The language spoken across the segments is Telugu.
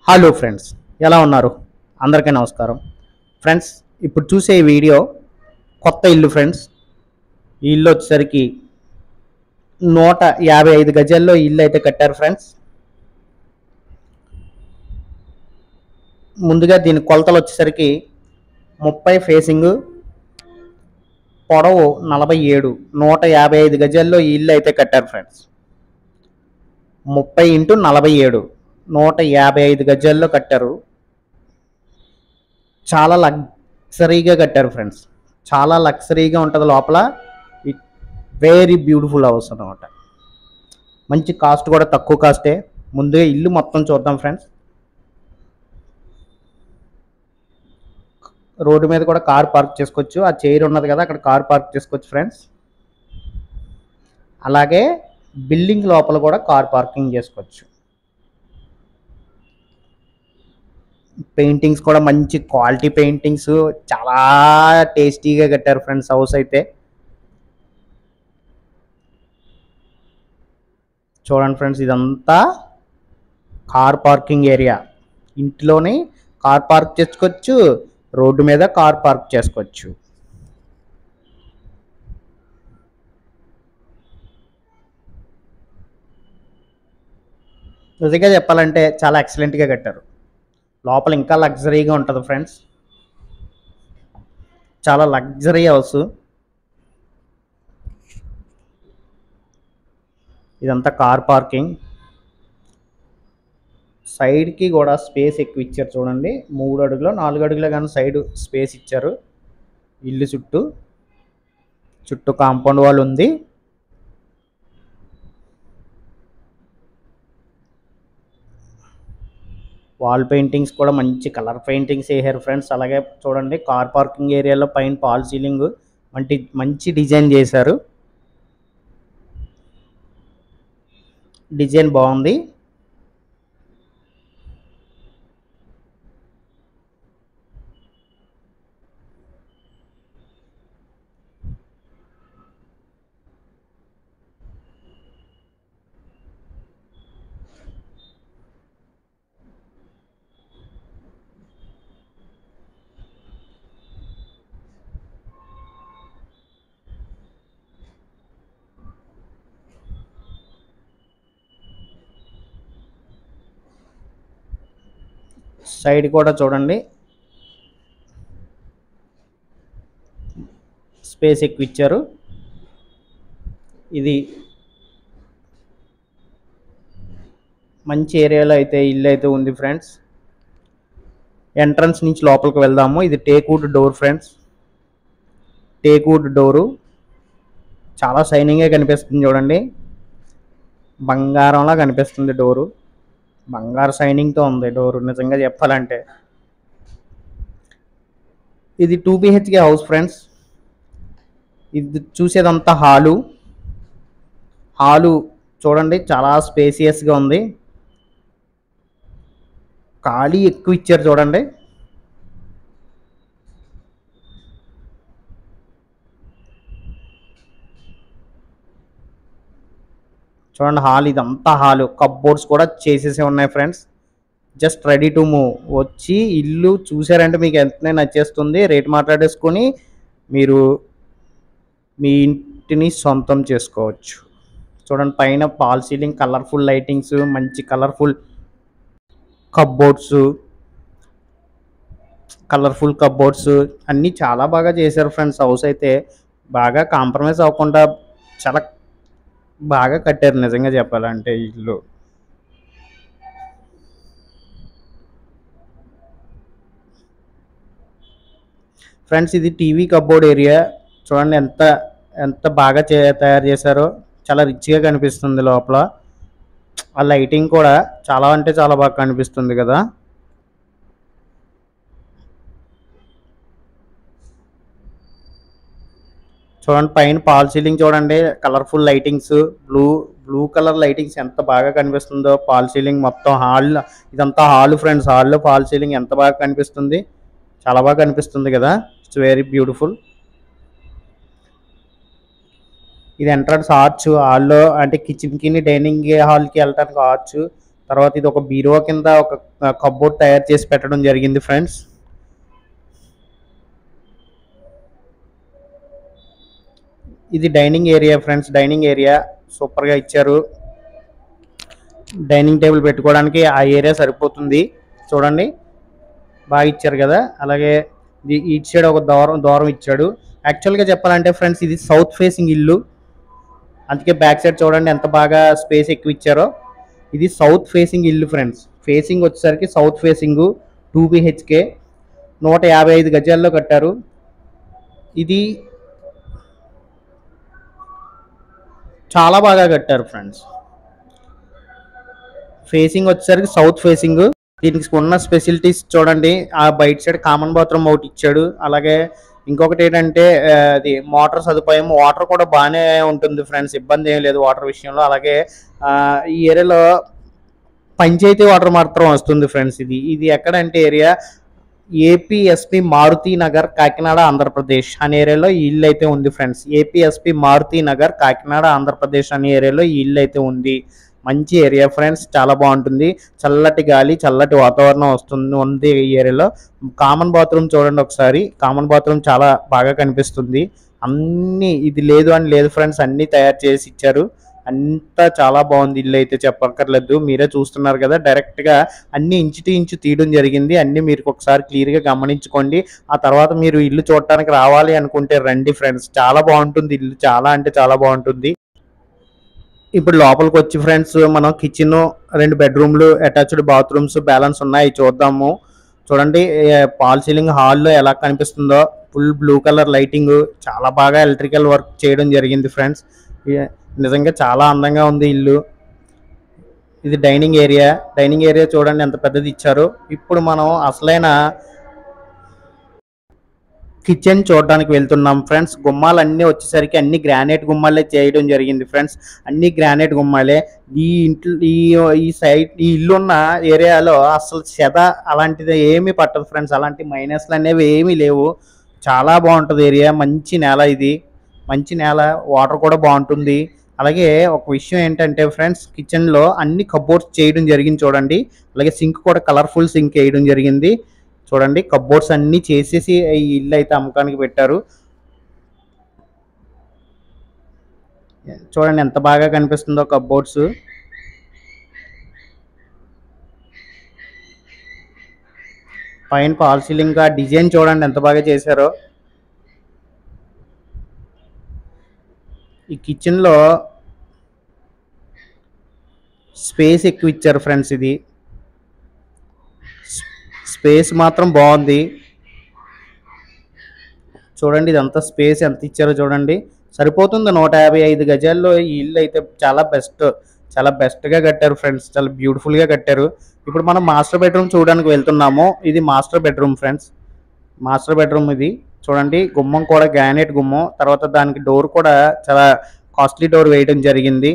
హలో ఫ్రెండ్స్, ఎలా ఉన్నారు? అందరికీ నమస్కారం. ఫ్రెండ్స్, ఇప్పుడు చూసే ఈ వీడియో కొత్త ఇల్లు ఫ్రెండ్స్. ఈ ఇల్లు వచ్చేసరికి 155 గజాల్లో ఇల్లు అయితే కట్టారు ఫ్రెండ్స్. ముందుగా దీని కొలతలు వచ్చేసరికి 30 ఫేసింగ్, పొడవు 47, 155 గజాల్లో ఈ ఇల్లు అయితే కట్టారు ఫ్రెండ్స్. 30 × 47, 155 గజాల్లో కట్టారు. చాలా లగ్జరీగా కట్టారు ఫ్రెండ్స్. చాలా లగ్జరీగా ఉంటుంది లోపల. వెరీ బ్యూటిఫుల్ హౌస్ అనమాట. మంచి కాస్ట్ కూడా తక్కువ కాస్టే. ముందుగా ఇల్లు మొత్తం చూద్దాం ఫ్రెండ్స్. రోడ్డు మీద కూడా కార్ పార్క్ చేసుకోవచ్చు. ఆ చైర్ ఉన్నది కదా, అక్కడ కార్ పార్క్ చేసుకోవచ్చు ఫ్రెండ్స్. అలాగే బిల్డింగ్ లోపల కూడా కార్ పార్కింగ్ చేసుకోవచ్చు. పెయింటింగ్స్ కూడా మంచి క్వాలిటీ పెయింటింగ్స్, చాలా టేస్టీగా కట్టారు ఫ్రెండ్స్ హౌస్ అయితే. చూడండి ఫ్రెండ్స్, ఇదంతా కార్ పార్కింగ్ ఏరియా. ఇంట్లోనే కార్ పార్క్ చేసుకోవచ్చు, రోడ్డు మీద కార్ పార్క్ చేసుకోవచ్చు. నిజంగా చెప్పాలంటే చాలా ఎక్సలెంట్గా కట్టారు. లోపల ఇంకా లగ్జరీగా ఉంటుంది ఫ్రెండ్స్. చాలా లగ్జరీ హౌస్. ఇదంతా కార్ పార్కింగ్. సైడ్కి కూడా స్పేస్ ఎక్కువ ఇచ్చారు చూడండి. 3 అడుగులు 4 అడుగులు కానీ సైడ్ స్పేస్ ఇచ్చారు. ఇల్లు చుట్టూ కాంపౌండ్ వాల్ ఉంది. వాల్ పెయింటింగ్స్ కూడా మంచి కలర్ పెయింటింగ్స్ వేసారు ఫ్రెండ్స్. అలాగే చూడండి, కార్ పార్కింగ్ ఏరియాలో పైన ఫాల్ సీలింగ్ మంచి డిజైన్ చేశారు. డిజైన్ బాగుంది. సైడ్ కూడా చూడండి, స్పేస్ ఎక్కువ ఇచ్చారు. ఇది మంచి ఏరియాలో అయితే ఇల్లు అయితే ఉంది ఫ్రెండ్స్. ఎంట్రన్స్ నుంచి లోపలికి వెళ్దాము. ఇది teakwood door friends. Teakwood door చాలా షైనింగ్గా కనిపిస్తుంది చూడండి. బంగారంలా కనిపిస్తుంది డోరు. బంగారు షైనింగ్తో ఉంది డోరు నిజంగా చెప్పాలంటే. ఇది 2 BHK హౌస్ ఫ్రెండ్స్. ఇది చూసేదంతా హాలు చూడండి, చాలా స్పేసియస్గా ఉంది. ఖాళీ ఎక్కువ ఇచ్చారు చూడండి. చూడండి హాల్, ఇదంతా హాలు. కప్బోర్డ్స్ కూడా చేసేసి ఉన్నాయి friends. Just ready to move. వచ్చి ఇల్లు చూసారంటే మీకు ఎంతనే నచ్చేస్తుంది. రేట్ మాట్లాడేసుకొని మీరు మీ ఇంటిని సొంతం చేసుకోవచ్చు. చూడండి, పైన ఫాల్ సీలింగ్, కలర్ఫుల్ లైటింగ్స్, మంచి కలర్ఫుల్ కప్బోర్డ్స్ అన్నీ చాలా బాగా చేశారు ఫ్రెండ్స్. హౌస్ అయితే బాగా కాంప్రమైజ్ అవ్వకుండా చాలా బాగా కట్టారు నిజంగా చెప్పాలంటే ఇల్లు. ఫ్రెండ్స్, ఇది టీవీ కప్బోర్డ్ ఏరియా. చూడండి ఎంత బాగా తయారు చేశారో. చాలా రిచ్గా కనిపిస్తుంది లోపల. ఆ లైటింగ్ కూడా చాలా అంటే చాలా బాగా కనిపిస్తుంది కదా. చూడండి, పైన ఫాల్ సీలింగ్ చూడండి, colourful lightings, blue colour lightings ఎంత బాగా కనిపిస్తుందో. ఫాల్ సీలింగ్ మొత్తం ఇదంతా హాల్ ఫ్రెండ్స్. హాల్లో ఫాల్ సీలింగ్ ఎంత బాగా కనిపిస్తుంది, చాలా బాగా కనిపిస్తుంది కదా. It's very beautiful. ఇది ఎంట్రన్స్ ఆర్చ్. హాల్లో అంటే కిచెన్కి డైనింగ్ హాల్కి వెళ్ళడానికి ఆర్చ్ తర్వాత ఇది ఒక బీరువా కింద ఒక కబోర్డ్ తయారు చేసి పెట్టడం జరిగింది ఫ్రెండ్స్. ఇది dining area friends. Dining area సూపర్గా ఇచ్చారు. డైనింగ్ టేబుల్ పెట్టుకోవడానికి ఆ ఏరియా సరిపోతుంది. చూడండి బాగా ఇచ్చారు కదా. అలాగే ఇటు సైడ్ ఒక దూరం ఇచ్చాడు. యాక్చువల్గా చెప్పాలంటే ఫ్రెండ్స్ ఇది సౌత్ ఫేసింగ్ ఇల్లు, అందుకే బ్యాక్ సైడ్ చూడండి ఎంత బాగా స్పేస్ ఎక్కువ ఇచ్చారో. ఇది సౌత్ ఫేసింగ్ ఇల్లు ఫ్రెండ్స్. ఫేసింగ్ వచ్చేసరికి సౌత్ ఫేసింగ్ 2 BHK 155 గజాల్లో కట్టారు. ఇది చాలా బాగా కట్టారు ఫ్రెండ్స్. ఫేసింగ్ వచ్చేసరికి సౌత్ ఫేసింగ్. దీనికి ఉన్న స్పెషాలిటీస్ చూడండి. ఆ బయట సైడ్ కామన్ బాత్రూమ్ ఒకటి ఇచ్చాడు. అలాగే ఇంకొకటి ఏంటంటే అది మోటార్ సదుపాయం, వాటర్ కూడా బాగానే ఉంటుంది ఫ్రెండ్స్, ఇబ్బంది ఏం లేదు వాటర్ విషయంలో. అలాగే ఈ ఏరియాలో పంచాయతీ వాటర్ మాత్రం వస్తుంది ఫ్రెండ్స్. ఇది ఎక్కడంటే ఏరియా ఏపీఎస్పి మారుతి నగర్ కాకినాడ ఆంధ్రప్రదేశ్ అనే ఏరియాలో ఈ ఇల్లు అయితే ఉంది ఫ్రెండ్స్. ఏపీఎస్పి మారుతి నగర్ కాకినాడ ఆంధ్రప్రదేశ్ అనే ఏరియాలో ఈ ఇల్లు అయితే ఉంది. మంచి ఏరియా ఫ్రెండ్స్, చాలా బాగుంటుంది. చల్లటి గాలి, చల్లటి వాతావరణం ఉంది ఈ ఏరియాలో. కామన్ బాత్రూమ్ చూడండి ఒకసారి. కామన్ బాత్రూమ్ చాలా బాగా కనిపిస్తుంది. అన్నీ ఇది లేదు అని లేదు ఫ్రెండ్స్, అన్నీ తయారు చేసి ఇచ్చారు. అంతా చాలా బాగుంది ఇల్లు అయితే, చెప్పక్కర్లేదు. మీరే చూస్తున్నారు కదా, డైరెక్ట్గా అన్ని ఇంచు టు ఇంచు తీయడం జరిగింది. అన్నీ మీరు ఒకసారి క్లియర్గా గమనించుకోండి. ఆ తర్వాత మీరు ఇల్లు చూడటానికి రావాలి అనుకుంటే రండి ఫ్రెండ్స్, చాలా బాగుంటుంది ఇల్లు, చాలా అంటే చాలా బాగుంటుంది. ఇప్పుడు లోపలికి వచ్చి ఫ్రెండ్స్ మనం కిచెన్, 2 బెడ్రూమ్లు, అటాచ్డ్ బాత్రూమ్స్ బ్యాలెన్స్ ఉన్నాయి చూద్దాము. చూడండి పాల్ సీలింగ్ హాల్లో ఎలా కనిపిస్తుందో. ఫుల్ బ్లూ కలర్ లైటింగ్, చాలా బాగా ఎలక్ట్రికల్ వర్క్ చేయడం జరిగింది ఫ్రెండ్స్. నిజంగా చాలా అందంగా ఉంది ఇల్లు. ఇది డైనింగ్ ఏరియా. డైనింగ్ ఏరియా చూడండి ఎంత పెద్దది ఇచ్చారు. ఇప్పుడు మనం అసలైన కిచెన్ చూడడానికి వెళ్తున్నాం ఫ్రెండ్స్. గుమ్మాలన్నీ వచ్చేసరికి అన్ని గ్రానైట్ గుమ్మాలే చేయడం జరిగింది ఫ్రెండ్స్. అన్ని గ్రానైట్ గుమ్మాలే. ఈ ఇంట్లో ఈ సైడ్ ఈ ఇల్లున్న ఏరియాలో అసలు చెద అలాంటిది ఏమీ పట్టదు ఫ్రెండ్స్. అలాంటి మైనస్లు అనేవి ఏమీ లేవు. చాలా బాగుంటుంది ఏరియా. మంచి నేల ఇది, మంచి నేల. వాటర్ కూడా బాగుంటుంది. అలాగే ఒక విషయం ఏంటంటే ఫ్రెండ్స్, కిచెన్లో అన్ని కబోర్డ్స్ చేయడం జరిగింది చూడండి. అలాగే సింక్ కూడా కలర్ఫుల్ సింక్ వేయడం జరిగింది చూడండి. కబోర్డ్స్ అన్నీ చేసేసి ఈ ఇల్లు అయితే అమ్మకానికి పెట్టారు. చూడండి ఎంత బాగా కనిపిస్తుందో కబోర్డ్స్. పైన ఫాల్ సీలింగ్ డిజైన్ చూడండి ఎంత బాగా చేశారో. ఈ కిచెన్లో స్పేస్ ఎక్కువ ఇచ్చారు ఫ్రెండ్స్. ఇది స్పేస్ మాత్రం బాగుంది చూడండి. ఇదంతా స్పేస్ ఎంత ఇచ్చారో చూడండి, సరిపోతుంది. 155 గజాల్లో ఈ ఇల్లు అయితే చాలా బెస్ట్గా కట్టారు ఫ్రెండ్స్. చాలా బ్యూటిఫుల్గా కట్టారు. ఇప్పుడు మనం మాస్టర్ బెడ్రూమ్ చూడడానికి వెళ్తున్నాము. ఇది master bedroom friends. Master bedroom ఇది చూడండి. గుమ్మం కూడా గ్రానైట్ గుమ్మం. తర్వాత దానికి డోర్ కూడా చాలా కాస్ట్లీ డోర్ వేయడం జరిగింది.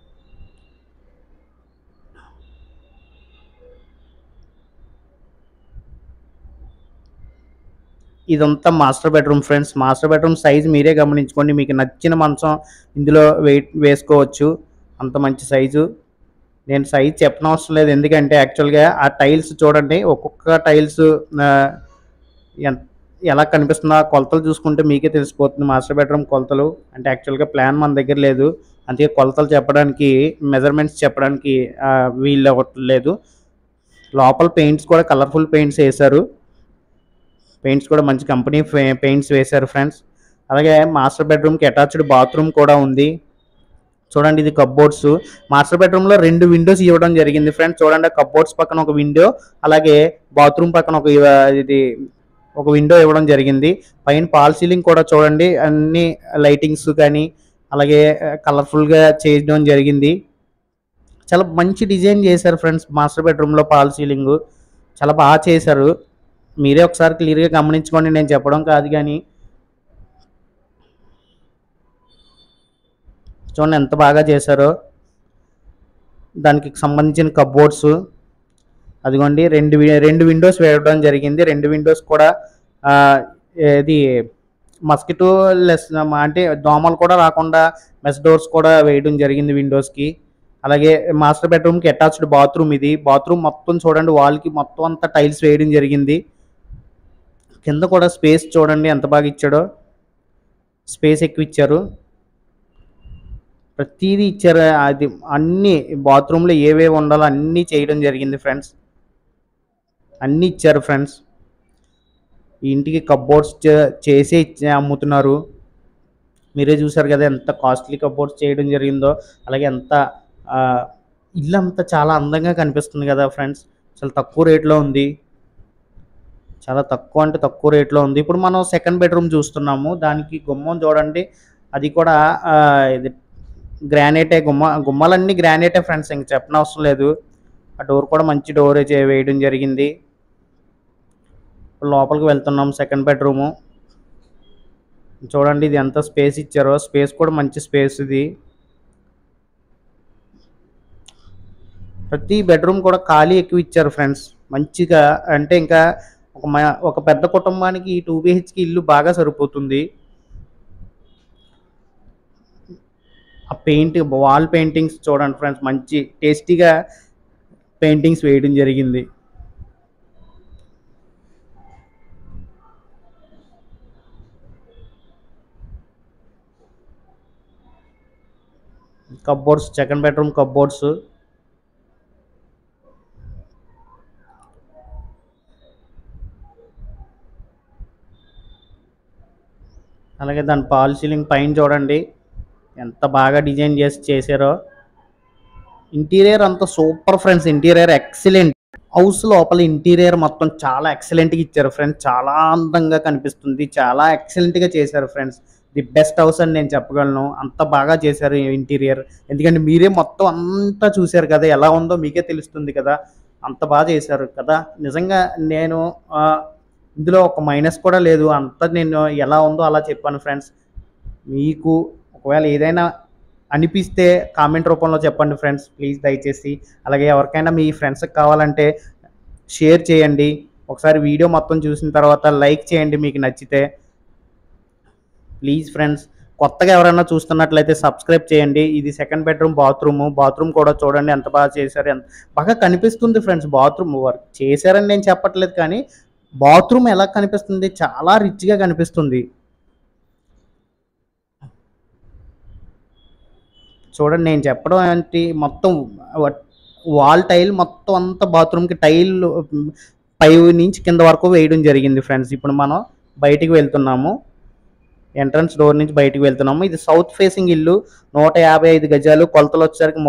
ఇదంతా master bedroom friends. Master bedroom size మీరే గమనించుకోండి. మీకు నచ్చిన మంచం ఇందులో వేసుకోవచ్చు, అంత మంచి సైజు. నేను సైజ్ చెప్పనవసరం లేదు, ఎందుకంటే యాక్చువల్గా ఆ టైల్స్ చూడండి. ఒక్కొక్క టైల్స్ ఎలా కనిపిస్తుందో ఆ కొలతలు చూసుకుంటే మీకే తెలిసిపోతుంది. మాస్టర్ బెడ్రూమ్ కొలతలు అంటే యాక్చువల్గా ప్లాన్ మన దగ్గర లేదు, అందుకే కొలతలు చెప్పడానికి, మెజర్మెంట్స్ చెప్పడానికి వీలు అవ్వట్లేదు. లోపల పెయింట్స్ కూడా కలర్ఫుల్ పెయింట్స్ వేశారు. పెయింట్స్ కూడా మంచి కంపెనీ పెయింట్స్ వేశారు ఫ్రెండ్స్. అలాగే మాస్టర్ బెడ్రూమ్కి అటాచ్డ్ బాత్రూమ్ కూడా ఉంది చూడండి. ఇది కబ్బోర్డ్స్. మాస్టర్ బెడ్రూమ్లో 2 విండోస్ ఇవ్వడం జరిగింది ఫ్రెండ్స్. చూడండి కబ్బోర్డ్స్ పక్కన ఒక విండో, అలాగే బాత్రూమ్ పక్కన ఒక విండో ఇవ్వడం జరిగింది. పైన పాల్ సీలింగ్ కూడా చూడండి, అన్ని లైటింగ్స్ కానీ అలాగే కలర్ఫుల్గా చేయడం జరిగింది. చాలా మంచి డిజైన్ చేశారు ఫ్రెండ్స్. మాస్టర్ బెడ్రూమ్లో పాల్ సీలింగ్ చాలా బాగా చేశారు. మీరే ఒకసారి క్లియర్గా గమనించుకోండి, నేను చెప్పడం కాదు. కానీ చూడండి ఎంత బాగా చేశారో. దానికి సంబంధించిన కబోర్డ్స్ అదిగోండి. 2 విండోస్ వేయడం జరిగింది. 2 విండోస్ కూడా ఇది మస్కిటో లెస్ అంటే దోమలు కూడా రాకుండా మెస్ డోర్స్ కూడా వేయడం జరిగింది విండోస్కి. అలాగే మాస్టర్ బెడ్రూమ్కి అటాచ్డ్ బాత్రూమ్ ఇది. బాత్రూమ్ మొత్తం చూడండి, వాల్కి మొత్తం అంతా టైల్స్ వేయడం జరిగింది. కింద కూడా స్పేస్ చూడండి ఎంత బాగా ఇచ్చాడో, స్పేస్ ఎక్కువ ఇచ్చారు, ప్రతిదీ ఇచ్చారు. అది అన్ని బాత్రూంలో ఏవేవి ఉండాలో అన్నీ చేయడం జరిగింది ఫ్రెండ్స్, అన్నీ ఇచ్చారు ఫ్రెండ్స్. ఈ ఇంటికి కప్బోర్డ్స్ చేసే అమ్ముతున్నారు. మీరే చూసారు కదా ఎంత కాస్ట్లీ కప్బోర్డ్స్ చేయడం జరిగిందో. అలాగే ఎంత ఇల్లు అంతా చాలా అందంగా కనిపిస్తుంది కదా ఫ్రెండ్స్. చాలా తక్కువ రేట్లో ఉంది, చాలా తక్కువ అంటే తక్కువ రేట్లో ఉంది. ఇప్పుడు మనం సెకండ్ బెడ్రూమ్ చూస్తున్నాము. దానికి గుమ్మం చూడండి, అది కూడా ఇది గ్రానైటే. గుమ్మాలన్నీ గ్రానైటే ఫ్రెండ్స్, ఇంక చెప్పనవసరం లేదు. ఆ డోర్ కూడా మంచి డోర్ వేయడం జరిగింది. లోపలికి వెళ్తున్నాం. సెకండ్ బెడ్రూము చూడండి, ఇది ఎంత స్పేస్ ఇచ్చారో. స్పేస్ కూడా మంచి స్పేస్ ఇది. ప్రతి బెడ్రూమ్ కూడా ఖాళీ ఎక్కువ ఇచ్చారు ఫ్రెండ్స్ మంచిగా. అంటే ఇంకా ఒక పెద్ద కుటుంబానికి ఈ 2 BHK ఇల్లు బాగా సరిపోతుంది. ఆ వాల్ పెయింటింగ్స్ చూడండి ఫ్రెండ్స్, మంచి టేస్టీగా పెయింటింగ్స్ వేయడం జరిగింది. Cupboards, second bedroom cupboards. అలాగే దాని ఫాల్ సీలింగ్ పైన చూడండి ఎంత బాగా డిజైన్ చేశారో. ఇంటీరియర్ అంతా super friends, interior excellent. House లోపల ఇంటీరియర్ మొత్తం చాలా ఎక్సలెంట్గా ఇచ్చారు ఫ్రెండ్స్, చాలా అందంగా కనిపిస్తుంది, చాలా ఎక్సలెంట్గా చేశారు ఫ్రెండ్స్. ది బెస్ట్ హౌస్ అని నేను చెప్పగలను, అంత బాగా చేశారు ఇంటీరియర్. ఎందుకంటే మీరే మొత్తం అంతా చూశారు కదా, ఎలా ఉందో మీకే తెలుస్తుంది కదా, అంత బాగా చేశారు కదా. నిజంగా నేను ఇందులో ఒక మైనస్ కూడా లేదు, అంతా నేను ఎలా ఉందో అలా చెప్పాను ఫ్రెండ్స్. మీకు ఒకవేళ ఏదైనా అనిపిస్తే కామెంట్ రూపంలో చెప్పండి ఫ్రెండ్స్ ప్లీజ్ దయచేసి. అలాగే ఎవరికైనా మీ ఫ్రెండ్స్కి కావాలంటే షేర్ చేయండి. ఒకసారి వీడియో మొత్తం చూసిన తర్వాత లైక్ చేయండి మీకు నచ్చితే ప్లీజ్ ఫ్రెండ్స్. కొత్తగా ఎవరైనా చూస్తున్నట్లయితే సబ్స్క్రైబ్ చేయండి. ఇది సెకండ్ బెడ్రూమ్ బాత్రూమ్ కూడా చూడండి ఎంత బాగా చేశారు, ఎంత బాగా కనిపిస్తుంది ఫ్రెండ్స్. బాత్రూమ్ వర్క్ చేశారని నేను చెప్పట్లేదు, కానీ బాత్రూమ్ ఎలా కనిపిస్తుంది, చాలా రిచ్గా కనిపిస్తుంది. చూడండి నేను చెప్పడం ఏంటి, మొత్తం వాల్ టైల్ మొత్తం అంతా బాత్రూమ్కి టైల్ పై నుంచి కింద వరకు వేయడం జరిగింది ఫ్రెండ్స్. ఇప్పుడు మనం బయటికి వెళ్తున్నాము, ఎంట్రన్స్ డోర్ నుంచి బయటికి వెళ్తున్నాము. ఇది సౌత్ ఫేసింగ్ ఇల్లు, 155 గజాలు, కొలతలు వచ్చేసరికి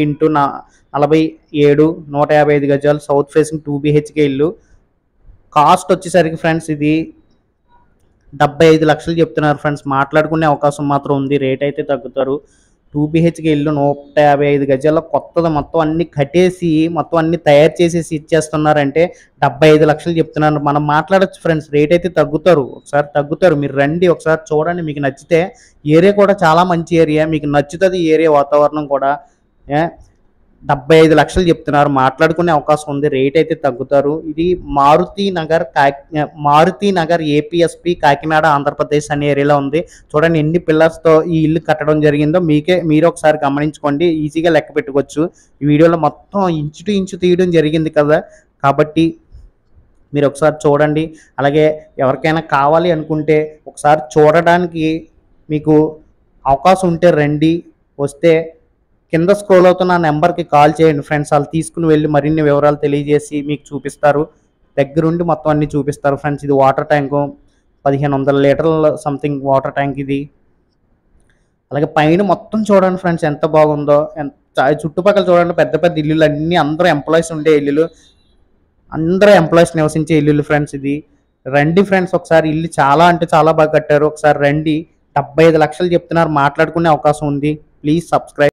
30x47, 155 గజాలు, సౌత్ ఫేసింగ్ 2 BHK ఇల్లు. కాస్ట్ వచ్చేసరికి ఫ్రెండ్స్ ఇది 75 లక్షలు చెప్తున్నారు ఫ్రెండ్స్. మాట్లాడుకునే అవకాశం మాత్రం ఉంది, రేట్ అయితే తగ్గుతారు. 2 BHK ఇల్లు 155 గజాల్లో కొత్తది మొత్తం అన్ని కట్టేసి మొత్తం అన్ని తయారు చేసేసి ఇచ్చేస్తున్నారంటే 75 లక్షలు చెప్తున్నారు. మనం మాట్లాడచ్చు ఫ్రెండ్స్, రేట్ అయితే తగ్గుతారు, ఒకసారి తగ్గుతారు. మీరు రండి ఒకసారి చూడండి, మీకు నచ్చితే. ఏరియా కూడా చాలా మంచి ఏరియా, మీకు నచ్చుతుంది ఏరియా వాతావరణం కూడా. 75 లక్షలు చెప్తున్నారు, మాట్లాడుకునే అవకాశం ఉంది, రేట్ అయితే తగ్గుతారు. ఇది మారుతి నగర్ APSP కాకినాడ ఆంధ్రప్రదేశ్ అనే ఏరియాలో ఉంది. చూడండి ఎన్ని పిల్లర్స్తో ఈ ఇల్లు కట్టడం జరిగిందో మీరు ఒకసారి గమనించుకోండి, ఈజీగా లెక్క పెట్టుకోవచ్చు. ఈ వీడియోలో మొత్తం ఇంచు టు ఇంచు తీయడం జరిగింది కదా, కాబట్టి మీరు ఒకసారి చూడండి. అలాగే ఎవరికైనా కావాలి అనుకుంటే ఒకసారి చూడడానికి మీకు అవకాశం ఉంటే రండి. వస్తే కింద స్క్రోల్ అవుతున్న నెంబర్కి కాల్ చేయండి ఫ్రెండ్స్, వాళ్ళు తీసుకుని వెళ్ళి మరిన్ని వివరాలు తెలియజేసి మీకు చూపిస్తారు, దగ్గరుండి మొత్తం అన్ని చూపిస్తారు ఫ్రెండ్స్. ఇది వాటర్ ట్యాంకు, 1500 లీటర్ల సంథింగ్ వాటర్ ట్యాంక్ ఇది. అలాగే పైన మొత్తం చూడండి ఫ్రెండ్స్ ఎంత బాగుందో, చుట్టుపక్కల చూడండి పెద్ద పెద్ద ఇల్లులు అన్నీ, అందరూ ఎంప్లాయీస్ ఉండే ఇల్లులు, అందరూ ఎంప్లాయీస్ నివసించే ఇల్లులు ఫ్రెండ్స్. ఇది రండి ఫ్రెండ్స్ ఒకసారి, ఇల్లు చాలా అంటే చాలా బాగా కట్టారు, ఒకసారి రండి. 75 లక్షలు చెప్తున్నారు, మాట్లాడుకునే అవకాశం ఉంది. Please subscribe.